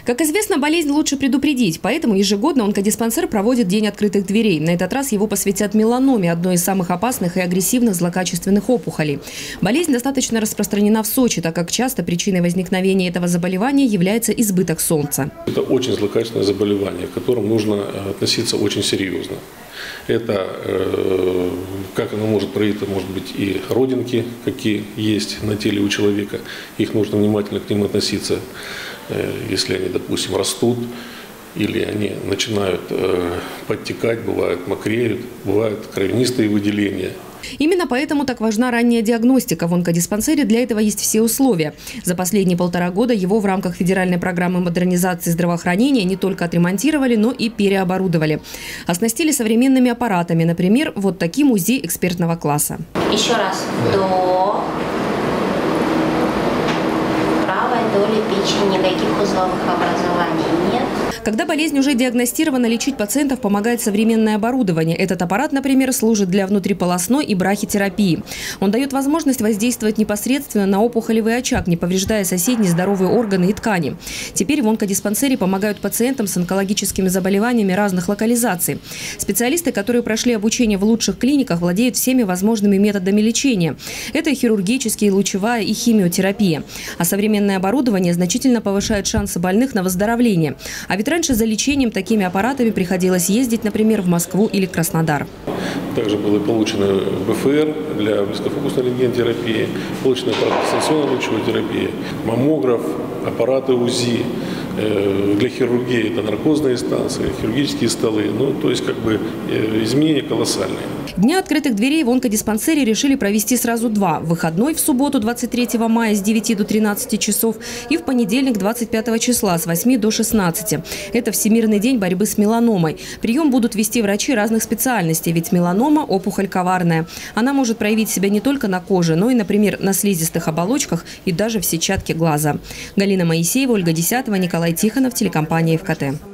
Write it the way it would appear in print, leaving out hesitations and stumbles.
Как известно, болезнь лучше предупредить, поэтому ежегодно онкодиспансер проводит День открытых дверей. На этот раз его посвятят меланоме, одной из самых опасных и агрессивных злокачественных опухолей. Болезнь достаточно распространена в Сочи, так как часто причиной возникновения этого заболевания является избыток солнца. Это очень злокачественное заболевание, к которому нужно относиться очень серьезно. Это, как оно может проявиться, может быть и родинки, какие есть на теле у человека. Их нужно внимательно к ним относиться. Если они, допустим, растут или они начинают подтекать, бывают мокреют, бывают кровянистые выделения. Именно поэтому так важна ранняя диагностика. В онкодиспансере для этого есть все условия. За последние 1,5 года его в рамках федеральной программы модернизации здравоохранения не только отремонтировали, но и переоборудовали. Оснастили современными аппаратами, например, вот таким УЗИ экспертного класса. Еще раз. До правой доли печени никаких узловых образований нет. Когда болезнь уже диагностирована, лечить пациентов помогает современное оборудование. Этот аппарат, например, служит для внутриполосной и брахитерапии. Он дает возможность воздействовать непосредственно на опухолевый очаг, не повреждая соседние здоровые органы и ткани. Теперь в онкодиспансере помогают пациентам с онкологическими заболеваниями разных локализаций. Специалисты, которые прошли обучение в лучших клиниках, владеют всеми возможными методами лечения. Это и хирургические, и лучевая, и химиотерапия. А современное оборудование значительно повышает шансы больных на выздоровление. А ведь раньше за лечением такими аппаратами приходилось ездить, например, в Москву или Краснодар. Также было получено БФР для близкофокусной рентгенотерапии, получено аппарат дистанционной лучевой терапии, маммограф, аппараты УЗИ. Для хирургии это наркозные станции, хирургические столы. То есть изменения колоссальные. Дня открытых дверей в онкодиспансере решили провести сразу 2. Выходной в субботу 23 мая с 9 до 13 часов и в понедельник 25 числа с 8 до 16. Это Всемирный день борьбы с меланомой. Прием будут вести врачи разных специальностей, ведь меланома – опухоль коварная. Она может проявить себя не только на коже, но и, например, на слизистых оболочках и даже в сетчатке глаза. Галина Моисеева, Ольга Десятова, Николай Тихонов, телекомпания ФКТ.